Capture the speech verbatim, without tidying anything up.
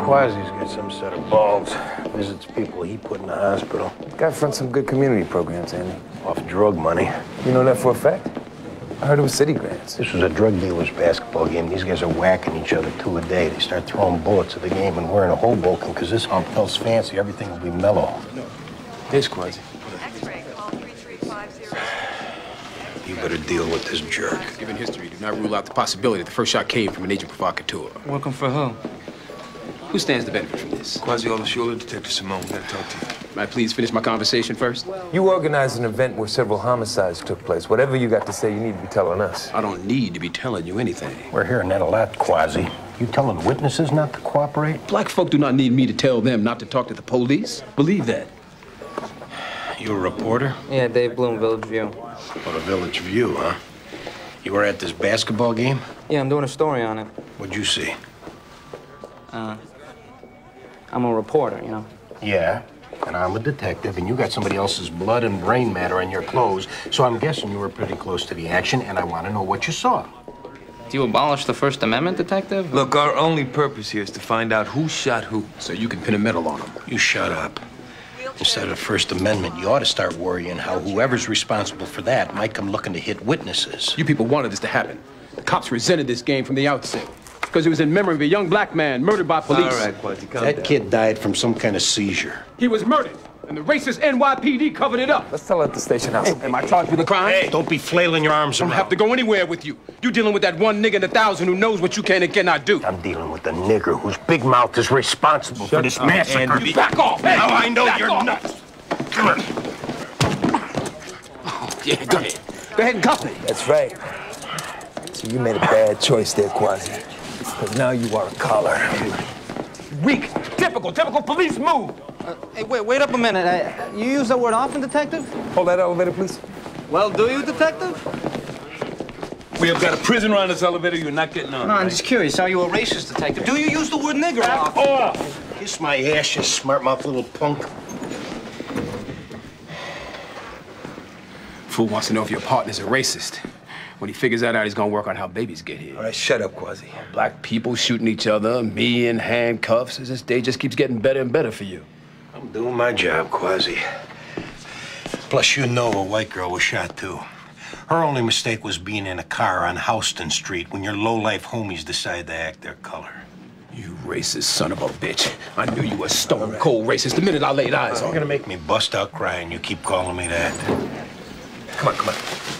Quasi's got some set of balls. Visits people he put in the hospital. Guy fronts some good community programs, Andy. Off drug money. You know that for a fact? I heard it was city grants. This was a drug dealer's basketball game. These guys are whacking each other two a day. They start throwing bullets at the game, and we're in a Hoboken because this hump hell's fancy. Everything will be mellow. No. This Quasi. X-ray, call three three five zero. You better deal with this jerk. Given history, do not rule out the possibility that the first shot came from an agent provocateur. Welcome for who? Who stands to benefit from this? Quasi Olashula, Detective Simone. We gotta talk to you. May I please finish my conversation first? You organized an event where several homicides took place. Whatever you got to say, you need to be telling us. I don't need to be telling you anything. We're hearing that a lot, Quasi. You telling witnesses not to cooperate? Black folk do not need me to tell them not to talk to the police. Believe that. You a reporter? Yeah, Dave Bloom, Village View. Well, the Village View, huh? You were at this basketball game? Yeah, I'm doing a story on it. What'd you see? Uh, I'm a reporter, you know. Yeah, and I'm a detective, and you got somebody else's blood and brain matter on your clothes, so I'm guessing you were pretty close to the action, and I want to know what you saw. Do you abolish the First Amendment, Detective? Look, our only purpose here is to find out who shot who. So you can pin a medal on them. You shut up. Instead of the First Amendment, you ought to start worrying how whoever's responsible for that might come looking to hit witnesses. You people wanted this to happen. The cops resented this game from the outset. Because it was in memory of a young black man murdered by police. All right, Quasi, calm That down. kid died from some kind of seizure. He was murdered, and the racist N Y P D covered it up. Let's tell it at the station house. Am I charged with a crime? Hey, don't be flailing your arms I don't around. have to go anywhere with you. You're dealing with that one nigga in a thousand who knows what you can and cannot do. I'm dealing with the nigger whose big mouth is responsible for this massacre. You back off! Hey, Now I know back you're off. nuts. Come here. Oh, yeah, go ahead. Go ahead and cuff me. That's right. So you made a bad choice there, Quasi. Because now you are a collar. Weak. Typical, typical police move. Uh, hey, wait, wait up a minute. I, you use that word often, Detective? Hold that elevator, please. Well, do you, Detective? We have got a prisoner on this elevator. You're not getting on. No, I'm right? just curious. Are you a racist, Detective? Do you use the word nigger often? Oh! Kiss my ass, you smart-mouth little punk. Fool wants to know if your partner's a racist. When he figures that out, he's gonna work on how babies get here. All right, shut up, Quasi. Black people shooting each other, me in handcuffs. As this day just keeps getting better and better for you. I'm doing my job, Quasi. Plus, you know a white girl was shot, too. Her only mistake was being in a car on Houston Street when your low-life homies decide to act their color. You racist son of a bitch. I knew you were stone cold racist the minute I laid eyes You're on you. gonna make me bust out crying. You keep calling me that. Come on, come on.